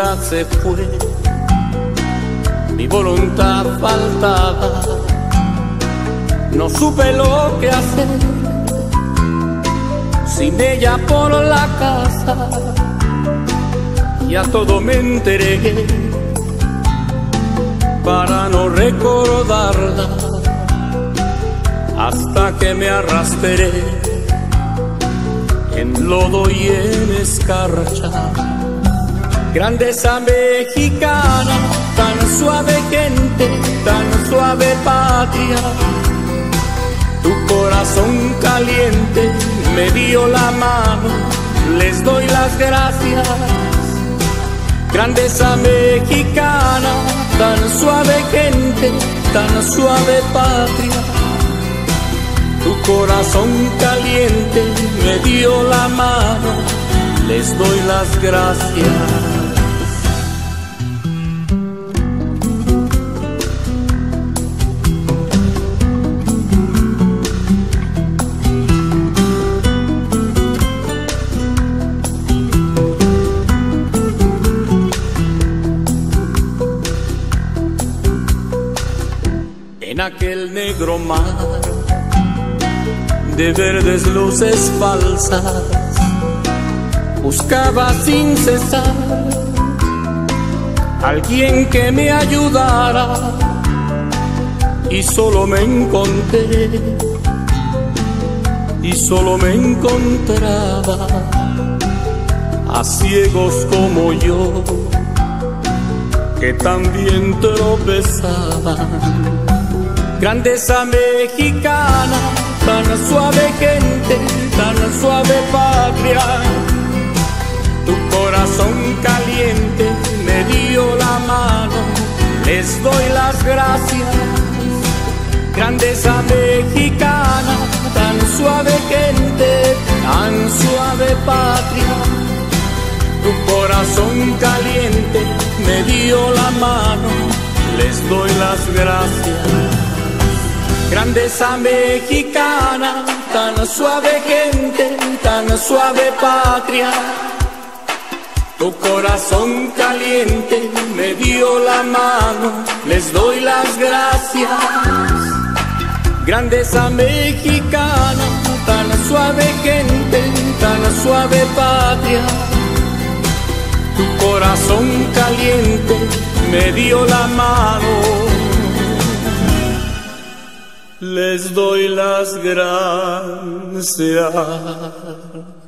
voluntad se fue, mi voluntad faltaba. No supe lo que hacer, sin ella por la casa, y a todo me entregué para no recordarla, hasta que me arrastré en lodo y en escarcha. Grandeza mexicana, tan suave gente, tan suave patria. Tu corazón caliente me dio la mano, les doy las gracias. Grandeza mexicana, tan suave gente, tan suave patria. Tu corazón caliente me dio la mano, les doy las gracias. En aquel negro mar de verdes luces falsas, buscaba sin cesar alguien que me ayudara, y solo me encontré, y solo me encontraba a ciegos como yo, que también tropezaban. Grandeza mexicana, tan suave gente, tan suave patria. Tu corazón caliente me dio la mano, les doy las gracias. Grandeza mexicana, tan suave gente, tan suave patria. Tu corazón caliente me dio la mano, les doy las gracias. Grandeza mexicana, tan suave gente, tan suave patria. Tu corazón caliente me dio la mano, les doy las gracias. Grandeza mexicana, tan suave gente, tan suave patria. Tu corazón caliente me dio la mano, les doy las gracias.